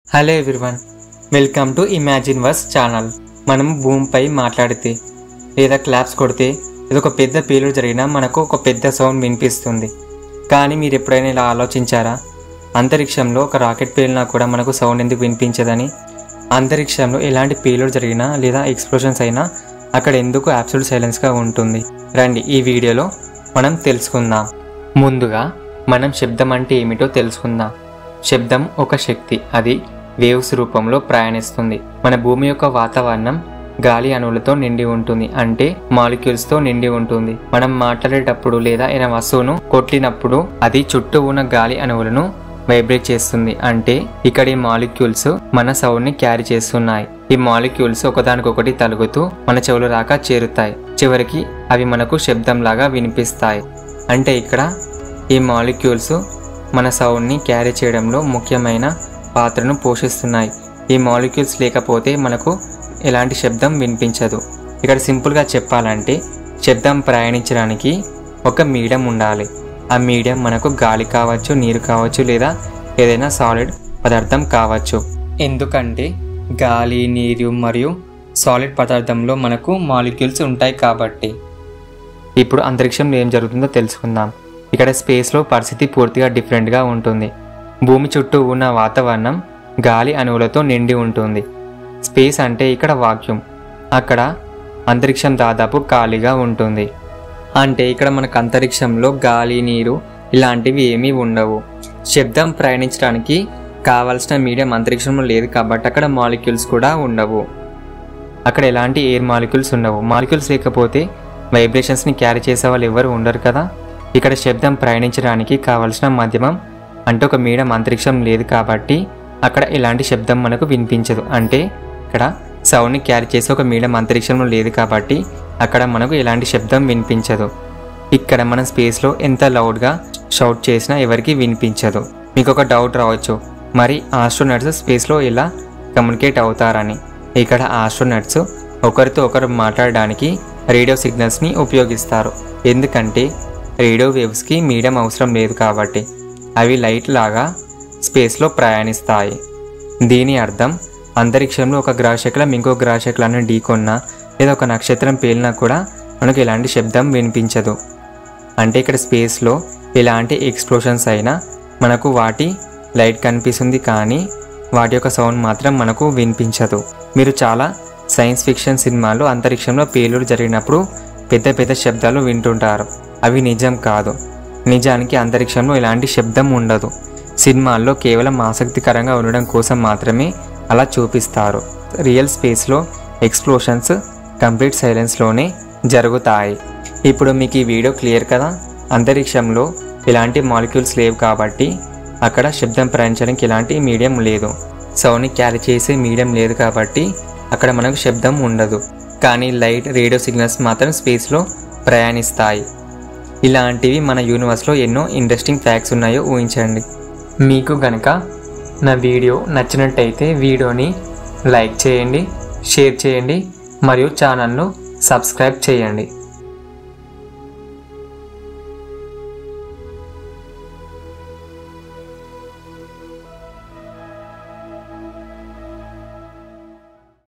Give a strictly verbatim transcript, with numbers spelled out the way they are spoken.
Hello everyone, welcome to Imagine Verse channel. మనం భూమిపై మాట్లాడితే లేదా క్లాప్స్ కొడితే ఇది ఒక పెద్ద పేలుడు జరిగినా మనకు ఒక పెద్ద సౌండ్ వినిపిస్తుంది. కానీ మీరు ఎప్పుడైనా ఇలా ఆలోచించారా? అంతరిక్షంలో ఒక రాకెట్ పేలినా కూడా మనకు సౌండ్ ఎందుకు వినిపించదని? అంతరిక్షంలో ఎలాంటి పేలుడు జరిగినా లేదా ఎక్స్ప్లోషన్స్ అయినా అక్కడ ఎందుకు అబ్సల్యూట్ సైలెన్స్గా ఉంటుంది? రండి ఈ వీడియోలో మనం తెలుసుకుందాం. ముందుగా మనం శబ్దం అంటే ఏమిటో తెలుసుకుందాం. శబ్దం ఒక శక్తి, అది వేవ్స్ రూపంలో ప్రయాణిస్తుంది. మన భూమి యొక్క వాతావరణం గాలి అణువులతో నిండి ఉంటుంది, అంటే మాలిక్యూల్స్తో నిండి ఉంటుంది. మనం మాట్లాడేటప్పుడు లేదా ఏదైనా వస్తువును కొట్టినప్పుడు అది చుట్టూ ఉన్న గాలి అణువులను వైబ్రేట్ చేస్తుంది, అంటే ఇక్కడ ఈ మాలిక్యూల్స్ మన సౌండ్ ని క్యారీ చేస్తున్నాయి. ఈ మాలిక్యూల్స్ ఒకదానికొకటి తలుగుతూ మన చెవుల దాకా చేరుతాయి. చివరికి అవి మనకు శబ్దం లాగా వినిపిస్తాయి. అంటే ఇక్కడ ఈ మాలిక్యూల్స్ మన సౌండ్ ని క్యారీ చేయడంలో ముఖ్యమైన పాత్రను పోషిస్తున్నాయి. ఈ మాలిక్యూల్స్ లేకపోతే మనకు ఎలాంటి శబ్దం వినిపించదు. ఇక్కడ సింపుల్గా చెప్పాలంటే శబ్దం ప్రయాణించడానికి ఒక మీడియం ఉండాలి. ఆ మీడియం మనకు గాలి కావచ్చు, నీరు కావచ్చు, లేదా ఏదైనా సాలిడ్ పదార్థం కావచ్చు. ఎందుకంటే గాలి, నీరు మరియు సాలిడ్ పదార్థంలో మనకు మాలిక్యూల్స్ ఉంటాయి కాబట్టి. ఇప్పుడు అంతరిక్షంలో ఏం జరుగుతుందో తెలుసుకుందాం. ఇక్కడ స్పేస్లో పరిస్థితి పూర్తిగా డిఫరెంట్గా ఉంటుంది. భూమి చుట్టూ ఉన్న వాతావరణం గాలి అణువులతో నిండి ఉంటుంది. స్పేస్ అంటే ఇక్కడ వాక్యూమ్, అక్కడ అంతరిక్షం దాదాపు ఖాళీగా ఉంటుంది. అంటే ఇక్కడ మనకు అంతరిక్షంలో గాలి, నీరు ఇలాంటివి ఏమీ ఉండవు. శబ్దం ప్రయాణించడానికి కావాల్సిన మీడియం అంతరిక్షంలో లేదు కాబట్టి అక్కడ మాలిక్యూల్స్ కూడా ఉండవు. అక్కడ ఎలాంటి ఎయిర్ మాలిక్యూల్స్ ఉండవు. మాలిక్యూల్స్ లేకపోతే వైబ్రేషన్స్ని క్యారీ చేసే వాళ్ళు ఎవరు ఉండరు కదా. ఇక్కడ శబ్దం ప్రయాణించడానికి కావలసిన మాధ్యమం అంటే ఒక మీడియం అంతరిక్షం లేదు కాబట్టి అక్కడ ఎలాంటి శబ్దం మనకు వినిపించదు. అంటే ఇక్కడ సౌండ్ని క్యారీ చేసే ఒక మీడియం అంతరిక్షంలో లేదు కాబట్టి అక్కడ మనకు ఎలాంటి శబ్దం వినిపించదు. ఇక్కడ మనం స్పేస్లో ఎంత లౌడ్గా షౌట్ చేసినా ఎవరికి వినిపించదు. మీకు ఒక డౌట్ రావచ్చు, మరి ఆస్ట్రోనట్స్ స్పేస్లో ఎలా కమ్యూనికేట్ అవుతారని. ఇక్కడ ఆస్ట్రోనట్స్ ఒకరితో ఒకరు మాట్లాడడానికి రేడియో సిగ్నల్స్ని ఉపయోగిస్తారు. ఎందుకంటే రేడియో వేవ్స్కి మీడియం అవసరం లేదు కాబట్టి అవి లైట్ లాగా స్పేస్లో ప్రయాణిస్తాయి. దీని అర్థం అంతరిక్షంలో ఒక గ్రహశకలం ఇంకో గ్రహశకలాన్ని ఢీకొన్నా లేదా ఒక నక్షత్రం పేలినా కూడా మనకు ఎలాంటి శబ్దం వినిపించదు. అంటే ఇక్కడ స్పేస్లో ఎలాంటి ఎక్స్ప్లోషన్స్ అయినా మనకు వాటి లైట్ కనిపిస్తుంది, కానీ వాటి యొక్క సౌండ్ మాత్రం మనకు వినిపించదు. మీరు చాలా సైన్స్ ఫిక్షన్ సినిమాల్లో అంతరిక్షంలో పేలుడు జరిగినప్పుడు పెద్ద పెద్ద శబ్దాలు వింటుంటారు. అవి నిజం కాదు. నిజానికి అంతరిక్షంలో ఎలాంటి శబ్దం ఉండదు. సినిమాల్లో కేవలం ఆసక్తికరంగా ఉండడం కోసం మాత్రమే అలా చూపిస్తారు. రియల్ స్పేస్లో ఎక్స్ప్లోషన్స్ కంప్లీట్ సైలెన్స్లోనే జరుగుతాయి. ఇప్పుడు మీకు ఈ వీడియో క్లియర్ కదా? అంతరిక్షంలో ఎలాంటి మాలిక్యూల్స్ లేవు కాబట్టి అక్కడ శబ్దం ప్రయాణించడానికి ఎలాంటి మీడియం లేదు. సౌండ్ని క్యారీ చేసే మీడియం లేదు కాబట్టి అక్కడ మనకు శబ్దం ఉండదు. కానీ లైట్, రేడియో సిగ్నల్స్ మాత్రం స్పేస్లో ప్రయాణిస్తాయి. ఇలాంటివి మన యూనివర్స్లో ఎన్నో ఇంట్రెస్టింగ్ ఫ్యాక్ట్స్ ఉన్నాయో ఊహించండి. మీకు గనక నా వీడియో నచ్చినట్టయితే వీడియోని లైక్ చేయండి, షేర్ చేయండి మరియు ఛానల్ను సబ్స్క్రైబ్ చేయండి.